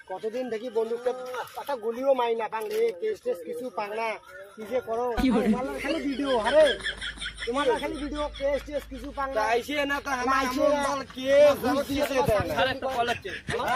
কতদিন দেখি বন্দুকটা একটা গুলিও মারি না পাং রে, কেস টেস কিছু পাং না, কি যে করো তোমার খালি ভিডিও হারে, তোমার খালি ভিডিও কেস টেস কিছু পাং না, আইছে না তো হামা আমল মাল কেস দিতে দেয় না, আরে তো কল আছে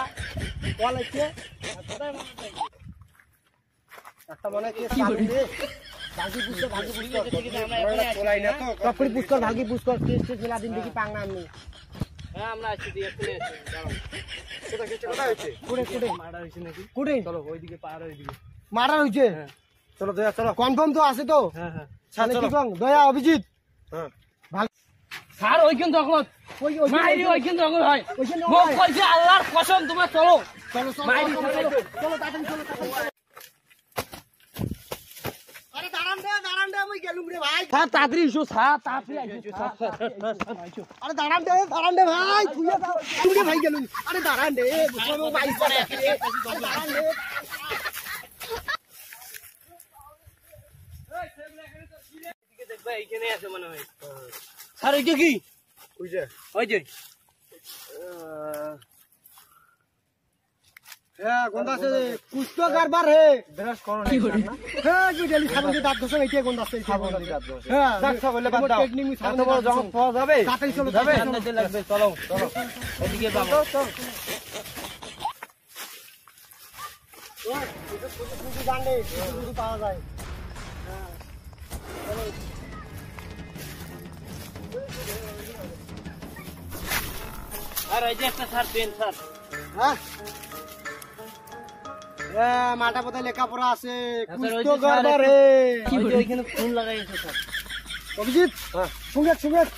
একটা মনে কেস চালু রে, ভাগি পুষ্কর আমরা চলাই না তো কপড়ি পুষ্কর ভাগি পুষ্কর কেস টেস মেলা দিন দেখি পাং না আমি। হ্যাঁ আমরা আসছি দিয়ে চলে আসছি, দাঁড়াও কোথা কেস কোথা হইছে, কুড়ে মারা হইছে নাকি, কুড়ে চলো ওইদিকে পার ওইদিকে মারা হইছে, হ্যাঁ চলো দয়া চলো কনফার্ম তো আছে তো, হ্যাঁ হ্যাঁ চলো কি দয়া অভিজিৎ, হ্যাঁ ভাগ স্যার ওইখান তখন ওই মাইরি ওইখান তখন হয় মুখ কইছে আল্লাহর কসম তোমার চলো চলো মাইরি চলো তাড়াতাড়ি চলো আরে দাঁড়ান দে আমি গেলুম রে ভাই, স্যার তাড়াতাড়ি এসো স্যার তাড়াতাড়ি আইসো আরে দাঁড়ান দে ভাই তুই রে ভাই গেলুম, আরে দাঁড়ান দে বুঝো ভাই করে দাঁড়ান দে এদিকে দেখবা এইখানে আছে মনে হয় স্যার, এইটা কি ওই যে হ্যাঁ গন্ডা আছে কুষ্টো কারবার হে ব্রাশ করো না, হ্যাঁ কি ডেলি সাবন দিয়ে দাঁত ঘষো, এইটা গন্ডা আছে সাবন দিয়ে দাঁত ঘষো, হ্যাঁ দেখছো বলে বাদ দাও টেকনিক সাবন বড় জং পাওয়া যাবে, তাড়াতাড়ি চলো যাবে আন্দাজে লাগবে, চলো এদিকে বাবা চল ওই এটা পুরো জানলে পুরো পাওয়া যায়, হ্যাঁ চলো আর এই যে একটা স্যার পেন স্যার, হ্যাঁ মাটা পথে লেখাপড়া আছে কুষ্টো কারবার হে, ওইখানে ফোন লাগাইছে স্যার অভিজিৎ, সঙ্গে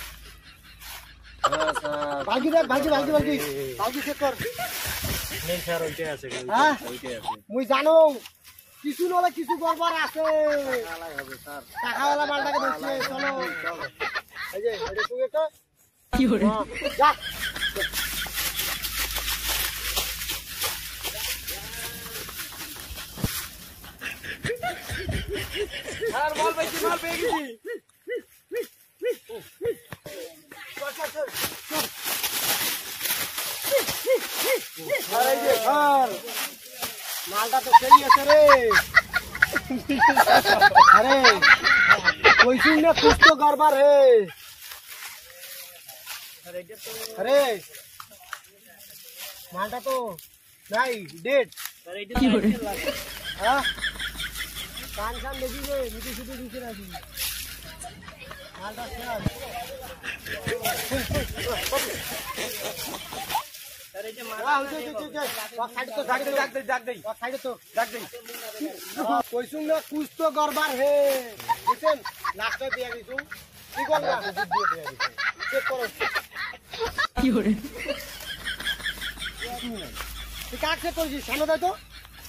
ভাগি দেখ ভাগি চেক কর নেই স্যার ওইটাই আছে, হ্যাঁ ওইটাই আছে মুই জানো কিছু নলে কিছু গড়বড় আছে, আলাই হবে স্যার টাকাওয়ালা মালটাকে ধরছে, চলো এই যে এটা সঙ্গে একটা কি করে যা আর বল ভাই কি মাল পেয়ে গেছি, আরে যে স্যার মালটা তো সেই আছে রে, আরে কইছুন না কুষ্টো কারবার হে, আরে মালটা তো নাই ডেট, হ্যাঁ কান দেখি রে মিটি শুধু দিচ্ছে নাকি মালটা স্যার, কইছুন না কুষ্টো কারবার হে, বুঝছেন লাস্টে দিয়ে দিছু কি করবা চেক করো কি করে তুই কাক চেক করেছিস সামনে দাও তো,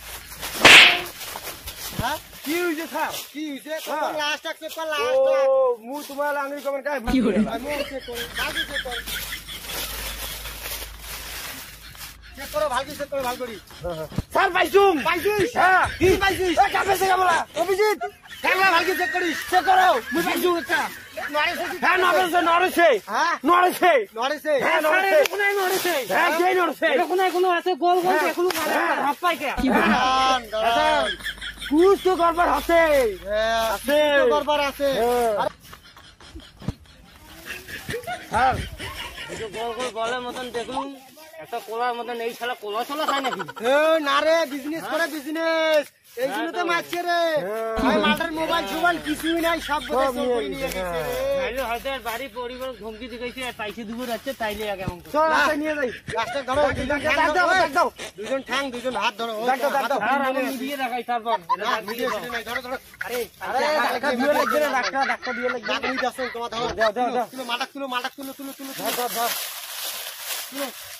হ্যাঁ কি হইছে স্যার কি হইছে লাস্ট চেক কর লাস্ট ও মু তোমার আঙুল কমন কাই কি করে আমি চেক করে ভাগি চেক কর চেক করো ভাগি চেক করো ভাগ করি স্যার পাইছিস হ্যাঁ কি পাইছিস এ কাপে থেকে বলা অভিজিৎ কেমন ভাগি চেক করিস চেক করো মুই পাইছু একটা নরেছে হ্যাঁ নরেছে হ্যাঁ নরেছে হ্যাঁ নরেছে কোনায় নরেছে হ্যাঁ যেই নরেছে এটা কোনো আছে গোল এখনো ভাগ পাই কে আচ্ছা কুষ্টো কারবার আছে, হ্যাঁ আছে কুষ্টো কারবার আছে, স্যার এই গোল বলের মতন দেখুন একটা কোলার মতন, এই শালা কোলা চলা খায় নাকি, না রে বিজনেস করে বিজনেস এই জন্য তো মারছে রে ভাই, মাটার মোবাইল কিছুই নাই সব বোধ চোর করে নিয়ে গেছে রে, হয়তো বাড়ি পরিবার ধমকি দিয়েছে আর পয়সা দিব যাচ্ছে তাইলে আগে এমন চল রাস্তা নিয়ে যাই, রাস্তা ধরো দুজন ঠ্যাং দুজন হাত ধরো দাও আর আমি মিডিয়ে রাখাই তারপর না মিডিয়ে নাই ধরো আরে ডাক্তার দিয়ে লাগবে রে ডাক্তার দিয়ে লাগবে ডাক নিতে আসো তোমার ধরো দাও মাটাক তুলো ধর